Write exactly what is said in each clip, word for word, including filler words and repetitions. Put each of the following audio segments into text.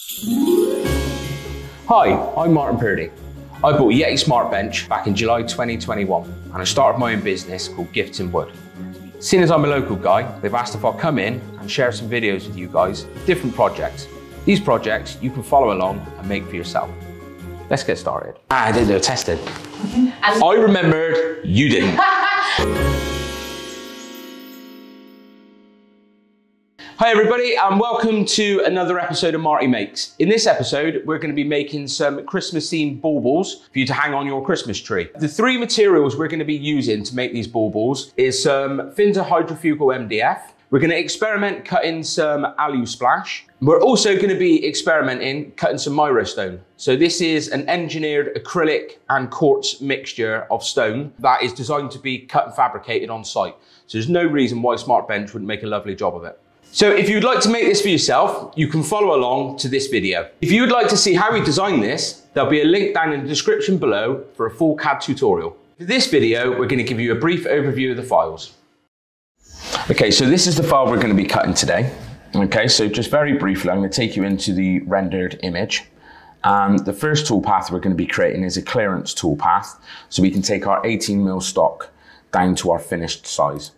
Hi, I'm Marty. I bought Yeti SmartBench back in July twenty twenty-one and I started my own business called Gifts in Wood. Seeing as I'm a local guy, they've asked if I'll come in and share some videos with you guys, different projects. These projects you can follow along and make for yourself. Let's get started. Ah, I didn't do a tested. I remembered, you didn't. Hi everybody and welcome to another episode of Marty Makes. In this episode, we're going to be making some Christmas themed baubles for you to hang on your Christmas tree. The three materials we're going to be using to make these baubles is some Finza hydrofugal M D F. We're going to experiment cutting some Alusplash. We're also going to be experimenting cutting some Mirostone. So this is an engineered acrylic and quartz mixture of stone that is designed to be cut and fabricated on site. So there's no reason why SmartBench wouldn't make a lovely job of it. So if you'd like to make this for yourself, you can follow along to this video. If you would like to see how we design this, there'll be a link down in the description below for a full C A D tutorial. For this video, we're going to give you a brief overview of the files. Okay, so this is the file we're going to be cutting today. Okay, so just very briefly, I'm going to take you into the rendered image. And the first toolpath we're going to be creating is a clearance toolpath, so we can take our eighteen mil stock down to our finished size.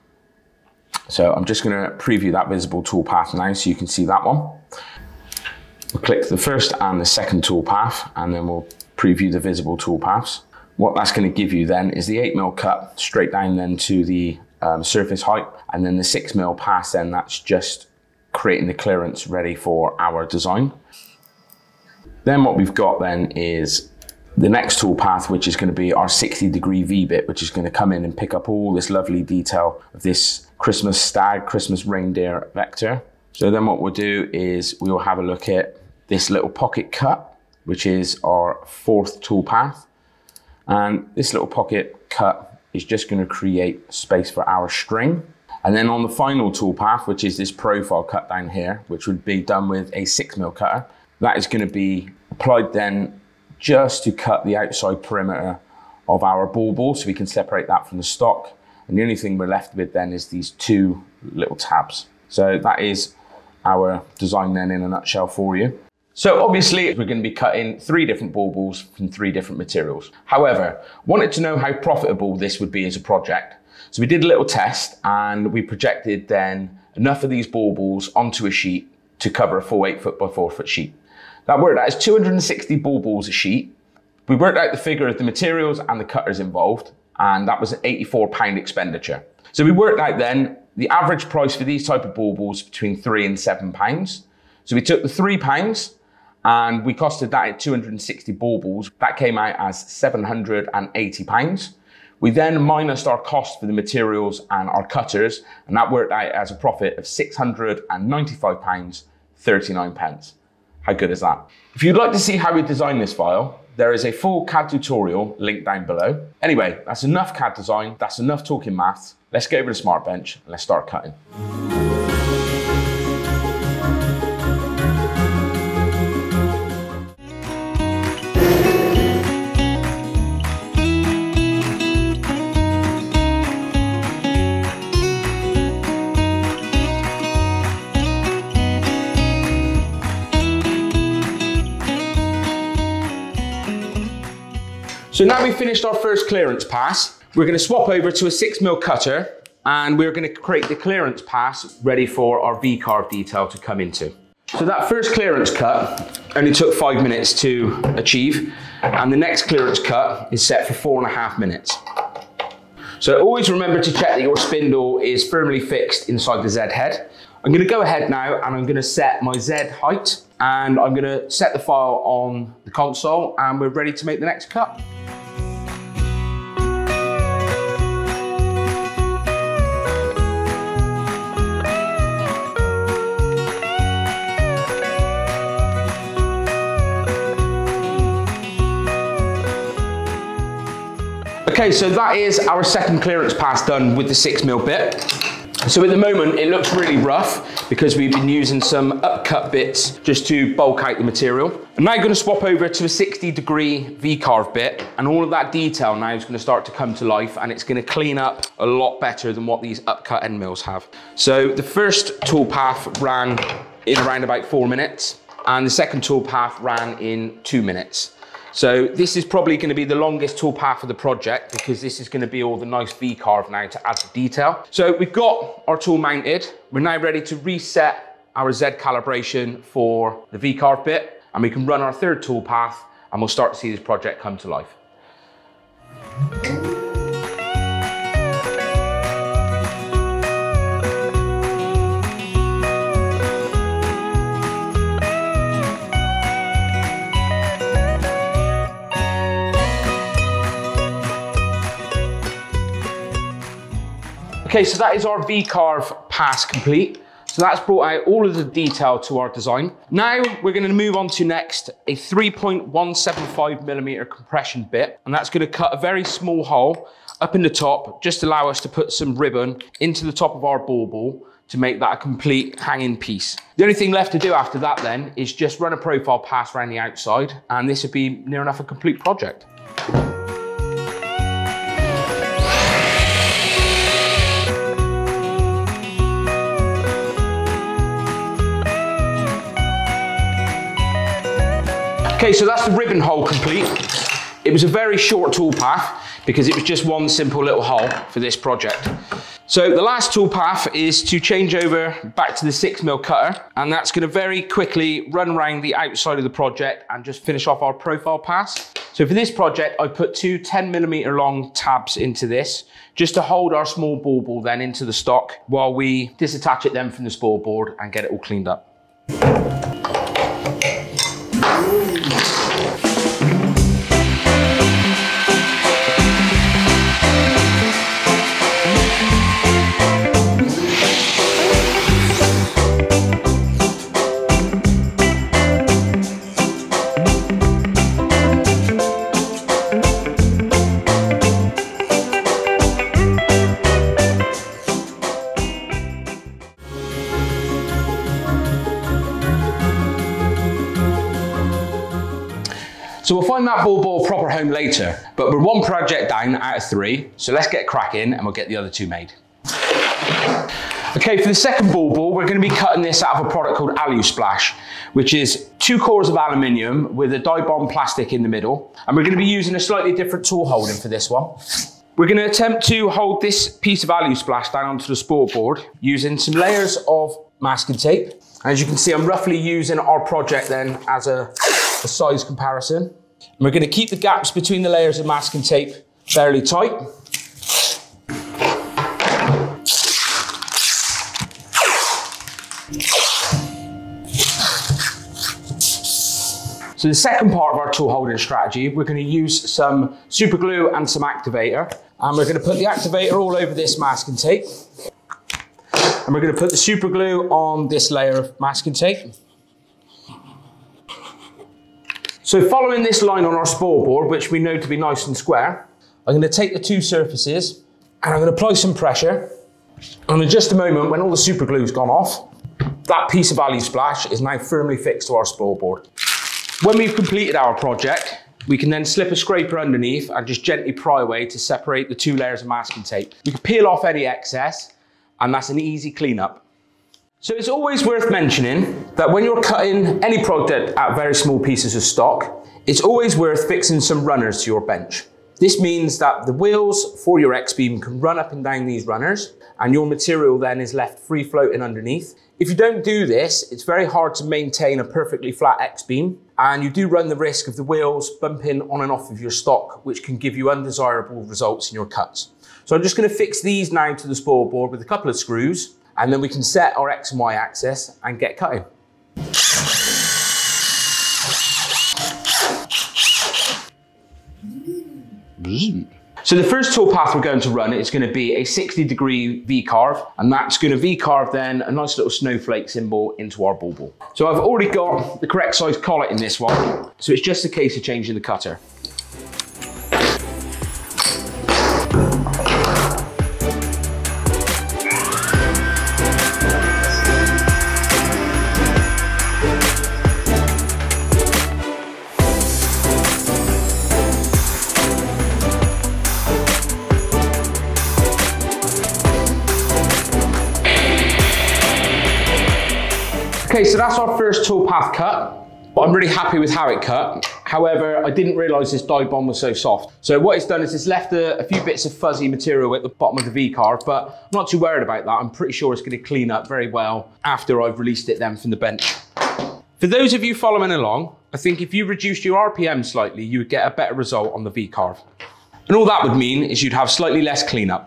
So I'm just going to preview that visible toolpath now so you can see that one. We'll click the first and the second toolpath and then we'll preview the visible toolpaths. What that's going to give you then is the eight mil cut straight down then to the um, surface height, and then the six mil pass then that's just creating the clearance ready for our design. Then what we've got then is the next toolpath, which is going to be our sixty degree V-bit, which is going to come in and pick up all this lovely detail of this Christmas stag, Christmas reindeer vector. So then what we'll do is we'll have a look at this little pocket cut, which is our fourth toolpath. And this little pocket cut is just going to create space for our string. And then on the final toolpath, which is this profile cut down here, which would be done with a six mil cutter, that is going to be applied then just to cut the outside perimeter of our bauble so we can separate that from the stock. And the only thing we're left with then is these two little tabs. So that is our design then in a nutshell for you. So obviously we're going to be cutting three different baubles from three different materials. However, wanted to know how profitable this would be as a project. So we did a little test and we projected then enough of these baubles onto a sheet to cover a full eight foot by four foot sheet. That worked out as two hundred sixty baubles a sheet. We worked out the figure of the materials and the cutters involved, and that was an eighty-four pound expenditure. So we worked out then the average price for these type of baubles between three and seven pounds. So we took the three pounds and we costed that at two hundred sixty baubles. That came out as seven hundred eighty pounds. We then minused our cost for the materials and our cutters, and that worked out as a profit of six hundred ninety-five pounds thirty-nine. How good is that? If you'd like to see how we design this file, there is a full C A D tutorial linked down below. Anyway, that's enough C A D design, that's enough talking maths. Let's get over to SmartBench and let's start cutting. So now we've finished our first clearance pass, we're going to swap over to a six mil cutter and we're going to create the clearance pass ready for our V-carve detail to come into. So that first clearance cut only took five minutes to achieve, and the next clearance cut is set for four and a half minutes. So always remember to check that your spindle is firmly fixed inside the Z head. I'm going to go ahead now and I'm going to set my Z height, and I'm going to set the file on the console, and we're ready to make the next cut. Okay, so that is our second clearance pass done with the six mil bit. So at the moment it looks really rough because we've been using some upcut bits just to bulk out the material. I'm now going to swap over to a sixty degree V-carve bit, and all of that detail now is going to start to come to life, and it's going to clean up a lot better than what these upcut end mills have. So the first tool path ran in around about four minutes. and the second toolpath ran in two minutes. So this is probably going to be the longest toolpath of the project because this is going to be all the nice V-carve now to add the detail. So we've got our tool mounted. We're now ready to reset our Z calibration for the V-carve bit, and we can run our third toolpath and we'll start to see this project come to life. Okay, so that is our V-carve pass complete. So that's brought out all of the detail to our design. Now we're going to move on to next a three point one seven five millimeter compression bit, and that's going to cut a very small hole up in the top, just allow us to put some ribbon into the top of our bauble to make that a complete hanging piece. The only thing left to do after that then is just run a profile pass around the outside, and this would be near enough a complete project. Okay, so that's the ribbon hole complete. It was a very short toolpath because it was just one simple little hole for this project. So the last toolpath is to change over back to the six mil cutter, and that's going to very quickly run around the outside of the project and just finish off our profile pass. So for this project, I put two ten millimeter long tabs into this just to hold our small bauble then into the stock while we disattach it then from the spoil board and get it all cleaned up. So we'll find that bauble a proper home later, but we're one project down out of three, so let's get cracking and we'll get the other two made. Okay, for the second bauble, we're going to be cutting this out of a product called Alusplash, which is two cores of aluminium with a die bond plastic in the middle, and we're going to be using a slightly different tool holding for this one. We're going to attempt to hold this piece of Alusplash down onto the spoil board using some layers of masking tape. As you can see, I'm roughly using our project then as a, a size comparison. And we're going to keep the gaps between the layers of masking tape fairly tight. So the second part of our tool holding strategy, we're going to use some super glue and some activator. And we're going to put the activator all over this masking tape. And we're going to put the super glue on this layer of masking tape. So following this line on our spoil board, which we know to be nice and square, I'm going to take the two surfaces and I'm going to apply some pressure. And in just a moment, when all the super glue's gone off, that piece of Alusplash is now firmly fixed to our spoil board. When we've completed our project, we can then slip a scraper underneath and just gently pry away to separate the two layers of masking tape. We can peel off any excess, and that's an easy cleanup. So it's always worth mentioning that when you're cutting any project out very small pieces of stock, it's always worth fixing some runners to your bench. This means that the wheels for your X-beam can run up and down these runners, and your material then is left free floating underneath. If you don't do this, it's very hard to maintain a perfectly flat X-beam, and you do run the risk of the wheels bumping on and off of your stock, which can give you undesirable results in your cuts. So I'm just going to fix these now to the spoil board with a couple of screws, and then we can set our X and Y axis and get cutting. So the first toolpath we're going to run is going to be a sixty degree V-carve, and that's going to V-carve then a nice little snowflake symbol into our bauble. So I've already got the correct size collet in this one, so it's just a case of changing the cutter. Okay, Okay, so that's our first toolpath cut. I'm really happy with how it cut. However, I didn't realize this die bond was so soft. So what it's done is it's left a, a few bits of fuzzy material at the bottom of the V-carve, but I'm not too worried about that. I'm pretty sure it's gonna clean up very well after I've released it then from the bench. For those of you following along, I think if you reduced your R P M slightly, you would get a better result on the V-carve. And all that would mean is you'd have slightly less cleanup.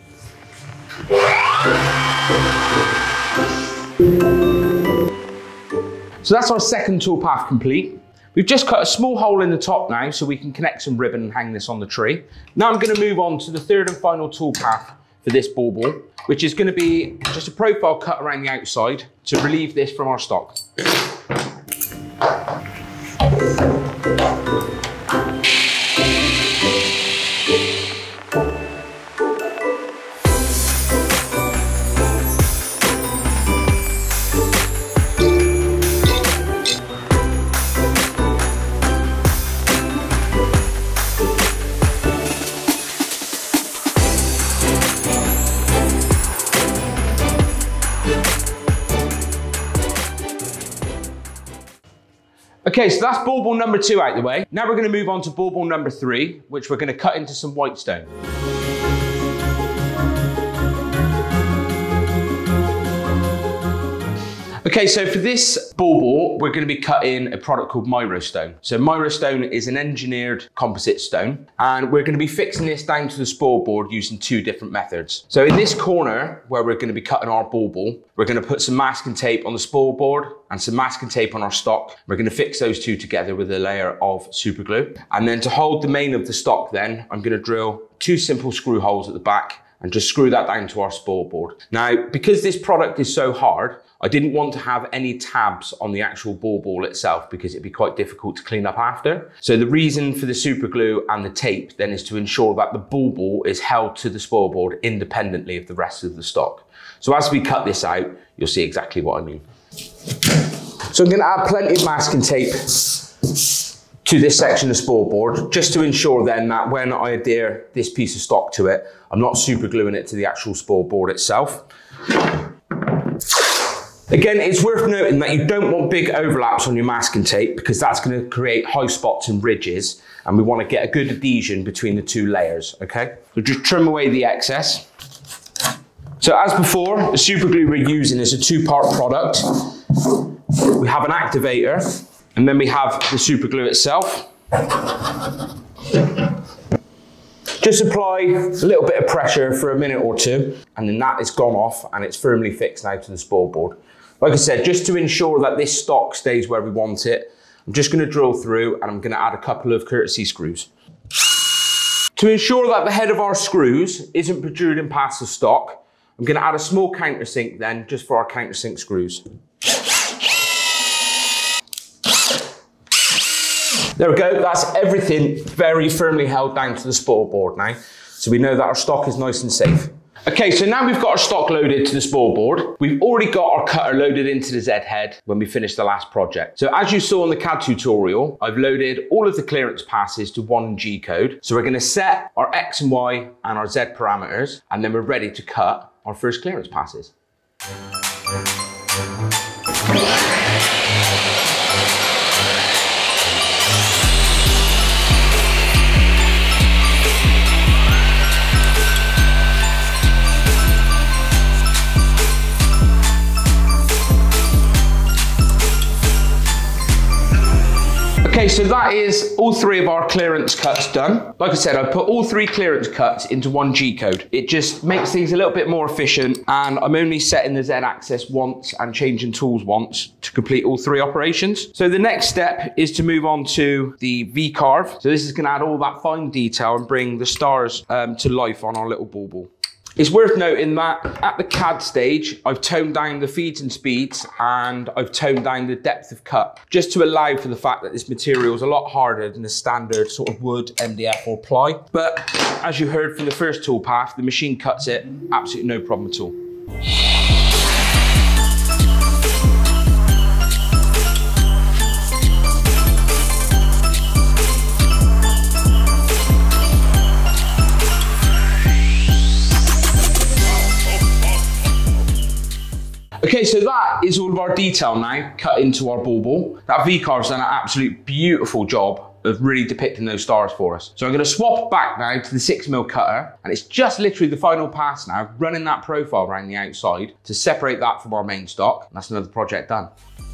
So that's our second toolpath complete. We've just cut a small hole in the top now so we can connect some ribbon and hang this on the tree. Now I'm going to move on to the third and final toolpath for this bauble, which is going to be just a profile cut around the outside to relieve this from our stock. Okay, so that's bauble number two out the way. Now we're going to move on to bauble number three, which we're going to cut into some white stone. Okay, so for this bauble, we're going to be cutting a product called Mirostone. So Mirostone is an engineered composite stone, and we're going to be fixing this down to the spoil board using two different methods. So in this corner, where we're going to be cutting our bauble, we're going to put some masking tape on the spoil board and some masking tape on our stock. We're going to fix those two together with a layer of super glue. And then to hold the main of the stock then, I'm going to drill two simple screw holes at the back and just screw that down to our spoil board. Now, because this product is so hard, I didn't want to have any tabs on the actual bauble itself because it'd be quite difficult to clean up after. So the reason for the super glue and the tape then is to ensure that the bauble is held to the spoil board independently of the rest of the stock. So as we cut this out, you'll see exactly what I mean. So I'm gonna add plenty of masking tape to this section of spoil board, just to ensure then that when I adhere this piece of stock to it, I'm not super gluing it to the actual spoil board itself. Again, it's worth noting that you don't want big overlaps on your masking tape because that's going to create high spots and ridges, and we want to get a good adhesion between the two layers, okay? So just trim away the excess. So as before, the super glue we're using is a two-part product. We have an activator, and then we have the super glue itself. Just apply a little bit of pressure for a minute or two, and then that is gone off and it's firmly fixed now to the spoil board. Like I said, just to ensure that this stock stays where we want it, I'm just going to drill through and I'm going to add a couple of courtesy screws. To ensure that the head of our screws isn't protruding past the stock, I'm going to add a small countersink then, just for our countersink screws. There we go, that's everything very firmly held down to the spoil board now. So we know that our stock is nice and safe. Okay, so now we've got our stock loaded to the spoil board. We've already got our cutter loaded into the Z head when we finished the last project. So as you saw in the C A D tutorial, I've loaded all of the clearance passes to one G code. So we're gonna set our X and Y and our Z parameters, and then we're ready to cut our first clearance passes. Okay, so that is all three of our clearance cuts done. Like I said, I put all three clearance cuts into one G code. It just makes things a little bit more efficient, and I'm only setting the Z axis once and changing tools once to complete all three operations. So the next step is to move on to the V-carve. So this is gonna add all that fine detail and bring the stars um, to life on our little bauble. It's worth noting that at the C A D stage, I've toned down the feeds and speeds and I've toned down the depth of cut, just to allow for the fact that this material is a lot harder than the standard sort of wood, M D F or ply. But as you heard from the first toolpath, the machine cuts it absolutely no problem at all. Okay, Okay, so that is all of our detail now cut into our bauble. That V-carve's done an absolute beautiful job of really depicting those stars for us. So I'm going to swap back now to the six mil cutter, and it's just literally the final pass now, running that profile around the outside to separate that from our main stock. And that's another project done.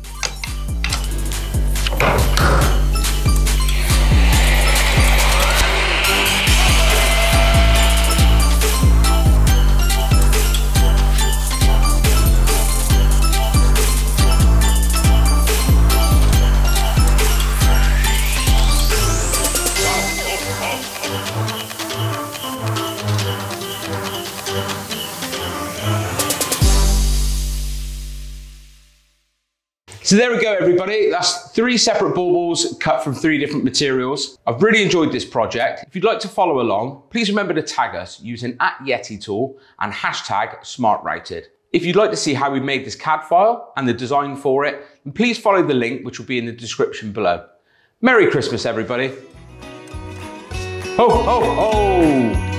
So there we go, everybody. That's three separate baubles cut from three different materials. I've really enjoyed this project. If you'd like to follow along, please remember to tag us using at Yeti Tool and hashtag SmartRouted. If you'd like to see how we made this C A D file and the design for it, then please follow the link, which will be in the description below. Merry Christmas, everybody. Ho, ho, ho!